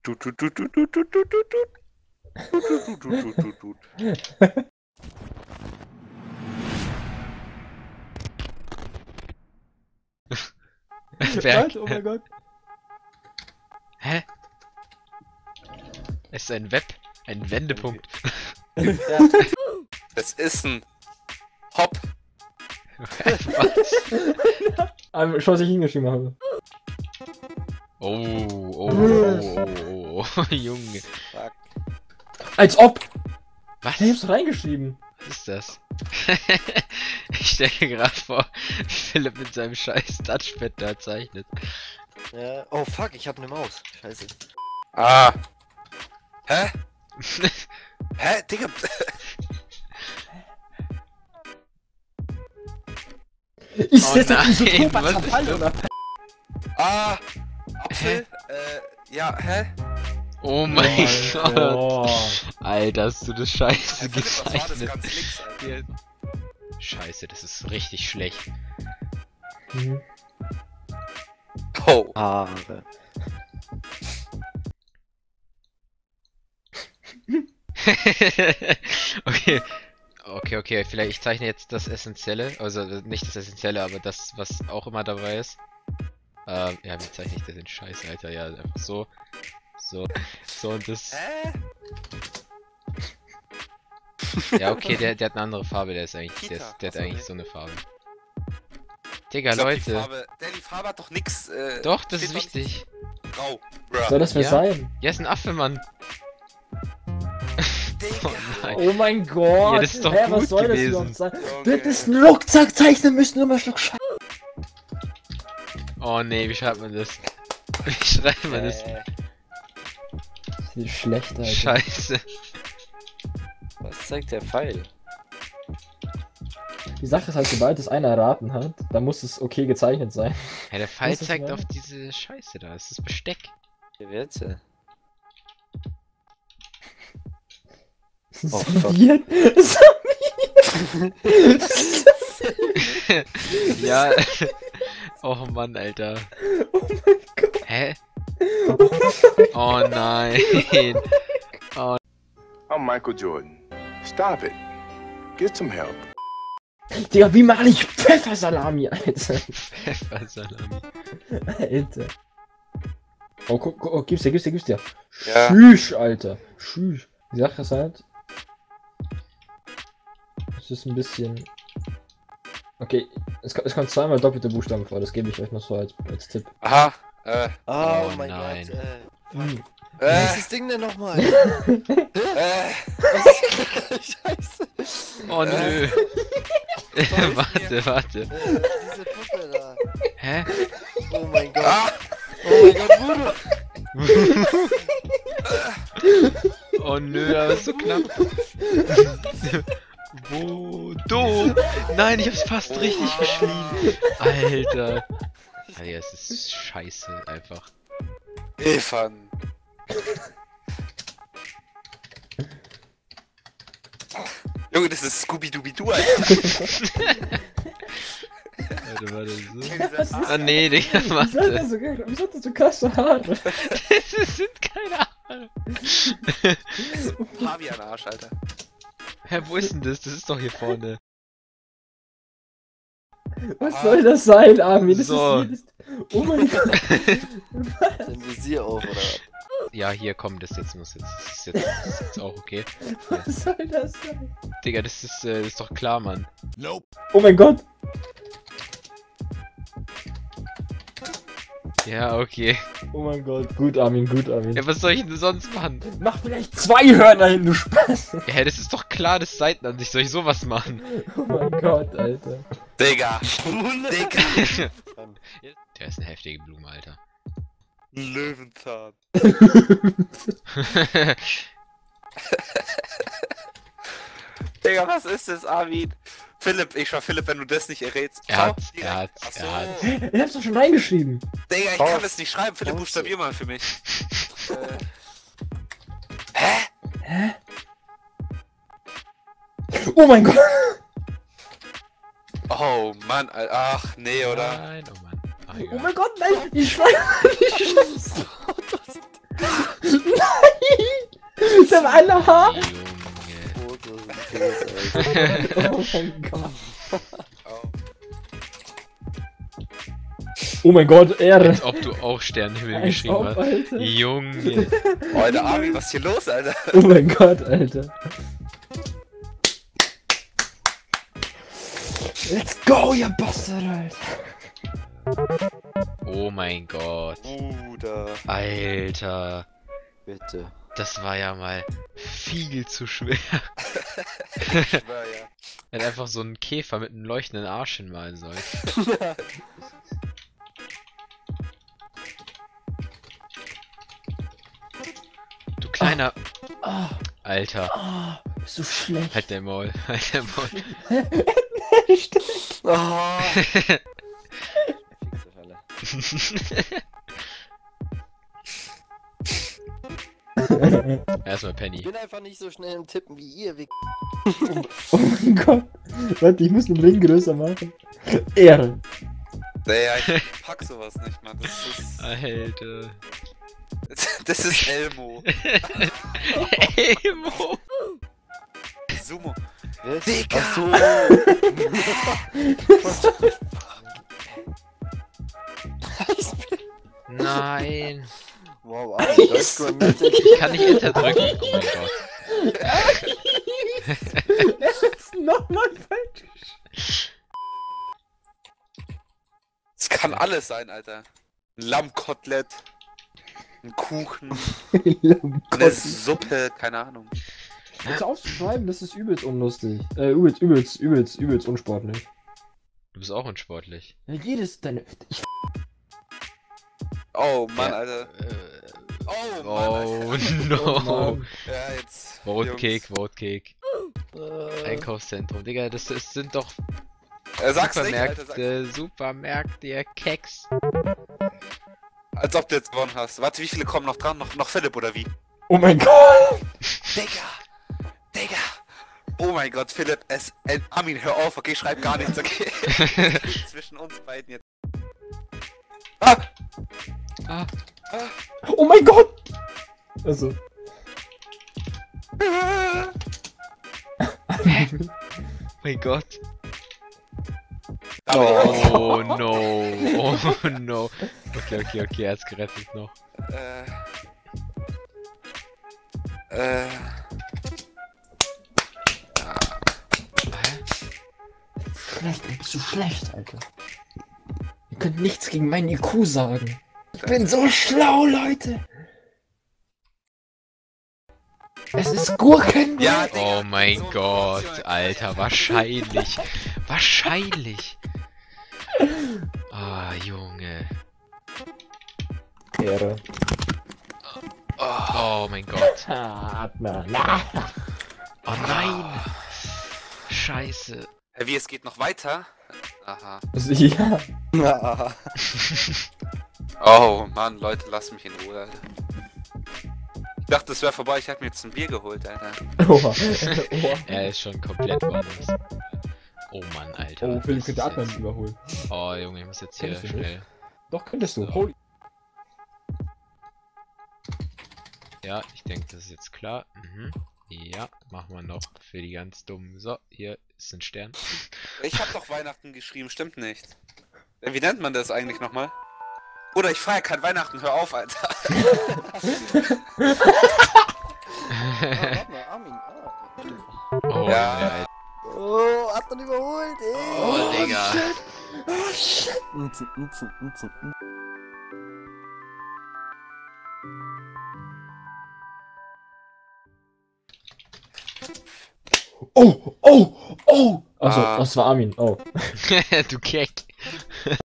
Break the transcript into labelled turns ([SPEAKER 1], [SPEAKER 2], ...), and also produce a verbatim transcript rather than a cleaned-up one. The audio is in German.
[SPEAKER 1] Tut, tut, tut, tut, tut, tut, tut, tut, tut. Tut, tut, tut, tut, tut.
[SPEAKER 2] Wer?
[SPEAKER 3] Was? Oh mein Gott.
[SPEAKER 2] Hä? Es ist ein Web, ein Wendepunkt.
[SPEAKER 1] Es ist ein Hop.
[SPEAKER 2] Was?
[SPEAKER 3] Aber schau, was ich hingeschrieben habe.
[SPEAKER 2] Oh, oh, oh, oh, oh, Junge.
[SPEAKER 1] Fuck.
[SPEAKER 3] Als ob!
[SPEAKER 2] Was?
[SPEAKER 3] Hey, ich hab's reingeschrieben.
[SPEAKER 2] Was ist das? Ich stelle mir gerade vor, wie Philipp mit seinem scheiß Touchpad da zeichnet.
[SPEAKER 4] Ja. Oh fuck, ich hab ne Maus. Scheiße.
[SPEAKER 1] Ah. Hä? Hä? Digga.
[SPEAKER 3] Ist
[SPEAKER 2] Oh
[SPEAKER 3] das ein
[SPEAKER 2] nein,
[SPEAKER 3] Isotoper
[SPEAKER 2] was ist
[SPEAKER 3] Zerfall,
[SPEAKER 2] das?
[SPEAKER 3] oder?
[SPEAKER 1] Ah. Apfel. Äh, ja, hä?
[SPEAKER 2] Oh mein
[SPEAKER 3] Oh,
[SPEAKER 2] Gott.
[SPEAKER 3] oh.
[SPEAKER 2] Alter, hast du das scheiße
[SPEAKER 1] Äh, Philipp, was war das
[SPEAKER 2] gezeichnet?
[SPEAKER 1] ganz links, Alter?
[SPEAKER 2] Scheiße, das ist richtig schlecht.
[SPEAKER 3] Mhm.
[SPEAKER 1] Oh.
[SPEAKER 4] Haare.
[SPEAKER 2] Okay. Okay, okay, vielleicht ich zeichne jetzt das Essentielle, also nicht das Essentielle, aber das, was auch immer dabei ist. Ähm, ja, wie zeichne ich das denn? Scheiße, Alter, ja, einfach so. So, so und das.
[SPEAKER 1] Hä?
[SPEAKER 2] Ja, okay, der, der hat eine andere Farbe, der ist eigentlich, der, ist, der hat
[SPEAKER 1] Achso,
[SPEAKER 2] eigentlich
[SPEAKER 1] nee.
[SPEAKER 2] so eine Farbe. Digga,
[SPEAKER 1] Ich glaub, die
[SPEAKER 2] Leute.
[SPEAKER 1] Farbe, der, die Farbe hat doch nix. Äh,
[SPEAKER 2] Doch, das
[SPEAKER 1] steht
[SPEAKER 2] ist
[SPEAKER 1] doch nicht
[SPEAKER 2] wichtig.
[SPEAKER 1] Grau.
[SPEAKER 3] Soll das wer
[SPEAKER 2] Ja.
[SPEAKER 3] sein?
[SPEAKER 2] Ja, ist ein Affe, Mann.
[SPEAKER 1] Digga.
[SPEAKER 2] Oh nein.
[SPEAKER 3] Oh mein Gott!
[SPEAKER 2] Ja, das ist doch
[SPEAKER 3] Hä,
[SPEAKER 2] gut
[SPEAKER 3] was soll
[SPEAKER 2] gewesen.
[SPEAKER 3] das überhaupt sein?
[SPEAKER 1] Okay.
[SPEAKER 3] Das ist ein Rucksack zeichnen müssen, nur mal Schluck Scheiße.
[SPEAKER 2] Oh nee, wie schreibt man das? Wie schreibt man das?
[SPEAKER 4] Äh,
[SPEAKER 3] Sieht schlecht, Alter.
[SPEAKER 2] Scheiße.
[SPEAKER 4] was zeigt der Pfeil?
[SPEAKER 3] Die Sache ist halt, sobald es einer erraten hat, dann muss es okay gezeichnet sein.
[SPEAKER 2] Ja, der Pfeil
[SPEAKER 3] Was ist das
[SPEAKER 2] zeigt
[SPEAKER 3] denn?
[SPEAKER 2] auf diese Scheiße da. Das ist Besteck.
[SPEAKER 4] Hier wird's ja.
[SPEAKER 3] Oh,
[SPEAKER 4] fuck.
[SPEAKER 3] Serviert?
[SPEAKER 2] Ja. Oh Mann, Alter.
[SPEAKER 3] Oh mein Gott.
[SPEAKER 2] Hä? Oh nein.
[SPEAKER 5] I'm Michael Jordan. Stop it. Get some help.
[SPEAKER 3] Digga, wie mache ich Pfeffersalami, Alter?
[SPEAKER 2] Pfeffersalami.
[SPEAKER 3] Alter. Oh, guck, guck, oh, gib's dir, gib's dir, gib's dir.
[SPEAKER 1] Ja.
[SPEAKER 3] Schüsch, Alter. Schüsch. Die Sache ist halt. Es ist ein bisschen. Okay, es, es kommt zweimal doppelte Buchstaben vor, das gebe ich euch noch so als, als Tipp.
[SPEAKER 1] Aha. Äh.
[SPEAKER 4] Oh,
[SPEAKER 2] Oh
[SPEAKER 4] mein
[SPEAKER 2] nein.
[SPEAKER 4] Gott. Äh,
[SPEAKER 3] Hm.
[SPEAKER 4] wie heißt
[SPEAKER 1] Äh.
[SPEAKER 4] das Ding denn nochmal?
[SPEAKER 1] Äh.
[SPEAKER 4] Scheiße.
[SPEAKER 2] Oh nö.
[SPEAKER 1] Hilf
[SPEAKER 2] Warte, warte.
[SPEAKER 4] Äh, diese Puppe da.
[SPEAKER 2] Hä?
[SPEAKER 4] Oh mein Gott.
[SPEAKER 1] Ah.
[SPEAKER 4] Oh mein Gott, Voodoo.
[SPEAKER 2] Oh nö, aber ist so knapp. Wo? Du? Nein, ich hab's fast richtig geschrieben. Alter. Alter, es ist scheiße einfach.
[SPEAKER 1] Evan. Junge, das ist Scooby-Dooby-Doo, Alter.
[SPEAKER 2] Warte, warte, so.
[SPEAKER 3] Was ist
[SPEAKER 2] Ah nee, Digga,
[SPEAKER 3] Wieso hat
[SPEAKER 2] warte.
[SPEAKER 3] er so, wieso hat er so krasse Haare?
[SPEAKER 2] Das sind keine Haare.
[SPEAKER 1] Pavian-Arsch, Alter.
[SPEAKER 2] Hä, wo ist denn das? Das ist doch hier vorne.
[SPEAKER 3] Was soll das sein, Armin? Das
[SPEAKER 2] So.
[SPEAKER 3] ist jedes... Oh mein Gott.
[SPEAKER 4] Dein Visier auf, oder?
[SPEAKER 2] Ja, hier, komm, das jetzt muss jetzt. Das ist jetzt, das ist jetzt auch okay.
[SPEAKER 3] Was soll das sein?
[SPEAKER 2] Digga, das ist, äh, das ist doch klar, Mann.
[SPEAKER 3] Oh mein Gott.
[SPEAKER 2] Ja, okay.
[SPEAKER 3] Oh mein Gott. Gut, Armin, gut, Armin.
[SPEAKER 2] Ja, was soll ich denn sonst machen?
[SPEAKER 3] Mach vielleicht zwei Hörner hin, du Spaß.
[SPEAKER 2] Ja, das ist doch klar, das Seitenansicht. Soll ich sowas machen?
[SPEAKER 3] Oh mein Gott, Alter.
[SPEAKER 1] Digga. Digga.
[SPEAKER 2] Der ist eine heftige Blume, Alter.
[SPEAKER 1] Löwenzahn. Digga, was ist das, Armin? Philipp, ich schwör, Philipp, wenn du das nicht errätst.
[SPEAKER 2] Er
[SPEAKER 1] Schau,
[SPEAKER 2] hat's,
[SPEAKER 1] direkt.
[SPEAKER 2] er hat's,
[SPEAKER 1] Ach so.
[SPEAKER 2] er hat's.
[SPEAKER 3] Hä? Ihr habt's doch schon reingeschrieben.
[SPEAKER 1] Digga, ich
[SPEAKER 4] Faust.
[SPEAKER 1] kann das nicht schreiben. Philipp,
[SPEAKER 4] Faust.
[SPEAKER 1] buchstabier mal für mich. äh. Hä?
[SPEAKER 3] Hä? Oh mein Gott.
[SPEAKER 1] Oh Mann, Al- ach nee, oder?
[SPEAKER 2] Nein, oh Mann. Ach,
[SPEAKER 3] Oh
[SPEAKER 2] egal.
[SPEAKER 3] mein Gott, nein. Ich schreibe. Ich schreibe. dem einen Haar!
[SPEAKER 2] Junge.
[SPEAKER 4] Photosynthese, Alter.
[SPEAKER 3] Oh mein Gott. Oh mein Gott, Ehre.
[SPEAKER 2] Als ob du auch Sternenhimmel
[SPEAKER 3] Als
[SPEAKER 2] geschrieben
[SPEAKER 3] ob,
[SPEAKER 2] hast.
[SPEAKER 3] Alter.
[SPEAKER 2] Junge.
[SPEAKER 1] Oh, Alter, Armin, was ist hier los, Alter?
[SPEAKER 3] Oh mein Gott, Alter. Let's go, ihr Bastard, Alter.
[SPEAKER 2] Oh mein Gott.
[SPEAKER 4] Bruder.
[SPEAKER 2] Alter.
[SPEAKER 4] Bitte.
[SPEAKER 2] Das war ja mal viel zu schwer.
[SPEAKER 1] Ich schwör, ja.
[SPEAKER 2] Er hat einfach so einen Käfer mit einem leuchtenden Arsch hinmalen sollen. Du kleiner...
[SPEAKER 3] Ah,
[SPEAKER 2] Alter.
[SPEAKER 3] ah, bist du schlecht.
[SPEAKER 2] Halt dein Maul. Halt dein Maul.
[SPEAKER 4] Oh.
[SPEAKER 2] Erstmal
[SPEAKER 4] Ich
[SPEAKER 2] Penny.
[SPEAKER 4] bin einfach nicht so schnell im Tippen wie ihr. Wie
[SPEAKER 3] Oh mein Gott. Warte, ich muss den Ring größer machen. Ehre.
[SPEAKER 1] Naja, ich pack sowas nicht, Mann. Das ist.
[SPEAKER 2] Alter.
[SPEAKER 1] Das ist Elmo.
[SPEAKER 2] Elmo.
[SPEAKER 1] Sumo.
[SPEAKER 4] Was?
[SPEAKER 1] Digga.
[SPEAKER 4] Ach so.
[SPEAKER 2] Nein.
[SPEAKER 4] Wow, Armin, das ist Grammatik.
[SPEAKER 2] Ich kann nicht Enter drücken. Oh mein Gott.
[SPEAKER 3] Das ist nochmal falsch.
[SPEAKER 1] Es kann alles sein, Alter. Ein Lammkotelett. Ein Kuchen. Eine Suppe, keine Ahnung.
[SPEAKER 3] Kannst du aufschreiben, das ist übelst unlustig. Äh, übelst, übelst, übelst, übelst unsportlich.
[SPEAKER 2] Du bist auch unsportlich.
[SPEAKER 3] Ja, jedes deine. Ich
[SPEAKER 1] Oh Mann,
[SPEAKER 2] Ja,
[SPEAKER 1] Alter.
[SPEAKER 2] Äh,
[SPEAKER 1] Oh Mann,
[SPEAKER 2] oh
[SPEAKER 1] Alter.
[SPEAKER 2] no.
[SPEAKER 3] Mann.
[SPEAKER 1] Ja, jetzt.
[SPEAKER 2] Vote Cake,
[SPEAKER 1] Jungs.
[SPEAKER 2] Vote Cake.
[SPEAKER 4] Äh,
[SPEAKER 2] Einkaufszentrum. Digga, das, das sind doch
[SPEAKER 1] Äh, sag's nicht, Alter. Sag's.
[SPEAKER 2] Supermärkte, Supermärkte, ihr Keks.
[SPEAKER 1] Als ob du jetzt gewonnen hast. Warte, wie viele kommen noch dran? Noch, noch Philipp oder wie?
[SPEAKER 3] Oh mein Gott!
[SPEAKER 1] Digga! Digga! Oh mein Gott, Philipp, es. Äh, Armin, hör auf, okay? Schreib gar nichts, okay? Zwischen uns beiden jetzt. Ah!
[SPEAKER 2] Ah.
[SPEAKER 3] Oh mein Gott! Also.
[SPEAKER 2] Mein Gott.
[SPEAKER 1] Da bin ich raus.
[SPEAKER 2] Oh no. Oh no. Okay, okay, okay, er hat's gerettet noch.
[SPEAKER 1] Äh. Äh.
[SPEAKER 3] Schlecht, du bist so schlecht, Alter. Ihr könnt nichts gegen meinen I Q sagen. Ich bin so schlau, Leute! Es ist Gurken!
[SPEAKER 1] Ja, Digga.
[SPEAKER 2] Oh mein
[SPEAKER 1] so-
[SPEAKER 2] Gott, Alter, wahrscheinlich. Wahrscheinlich. Ah, Junge.
[SPEAKER 3] Ehre.
[SPEAKER 2] Oh mein Gott.
[SPEAKER 3] Ah, na, na.
[SPEAKER 2] Oh nein. Scheiße.
[SPEAKER 1] Äh, Wie, es geht noch weiter? Aha.
[SPEAKER 3] Also, ja.
[SPEAKER 4] ah.
[SPEAKER 1] Oh Mann, Leute, lasst mich in Ruhe, Alter. Ich dachte, es wäre vorbei, ich hätte mir jetzt ein Bier geholt, Alter.
[SPEAKER 3] Oha. Oha.
[SPEAKER 2] Er ist schon komplett woanders. Oh Mann, Alter.
[SPEAKER 3] Oh, Philipp
[SPEAKER 2] das
[SPEAKER 3] könnte
[SPEAKER 2] ist
[SPEAKER 3] Adnan
[SPEAKER 2] jetzt-
[SPEAKER 3] überholen.
[SPEAKER 2] Oh Junge, ich muss jetzt hier
[SPEAKER 3] Kennst du
[SPEAKER 2] schnell.
[SPEAKER 3] Doch, könntest du.
[SPEAKER 2] So.
[SPEAKER 3] Holy.
[SPEAKER 2] Ja, ich denke, das ist jetzt klar. Mhm. Ja, machen wir noch für die ganz dummen. So, hier ist ein Stern.
[SPEAKER 1] Ich hab doch Weihnachten geschrieben, stimmt nicht. Äh, Wie nennt man das eigentlich nochmal? Oder ich feier kein Weihnachten, hör auf, Alter.
[SPEAKER 4] Ah, warte mal, Armin. Ah.
[SPEAKER 2] Oh,
[SPEAKER 1] Ja.
[SPEAKER 2] Alter.
[SPEAKER 4] Oh, hat dann überholt, ey.
[SPEAKER 2] Oh, Digga.
[SPEAKER 3] Oh, shit.
[SPEAKER 4] Unzen, unzen, unzen.
[SPEAKER 3] Oh, oh, oh! Achso,
[SPEAKER 1] Ah.
[SPEAKER 3] das war Armin. Oh.
[SPEAKER 2] Du Keck.